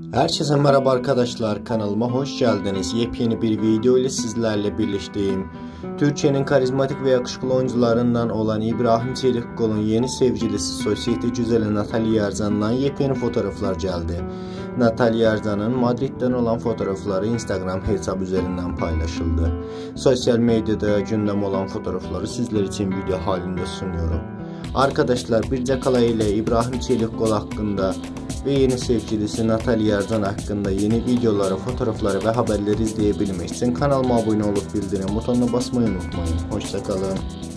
Herkese merhaba arkadaşlar, kanalıma hoş geldiniz. Yepyeni bir video ile sizlerle birlikteyim. Türkiye'nin karizmatik ve yakışıklı oyuncularından olan İbrahim Çelikkol'un yeni sevgilisi sosyete güzeli Natalya Yarzan'dan yepyeni fotoğraflar geldi. Natalya Yarzan'ın Madrid'den olan fotoğrafları Instagram hesabı üzerinden paylaşıldı. Sosyal medyada gündem olan fotoğrafları sizler için video halinde sunuyorum. Arkadaşlar, Birce Kala ile İbrahim Çelikkol hakkında ve yeni sevgilisi Natalya Yarzan hakkında yeni videoları, fotoğrafları ve haberleri izleyebilmek için kanalıma abone olup bildirim butonuna basmayı unutmayın. Hoşça kalın.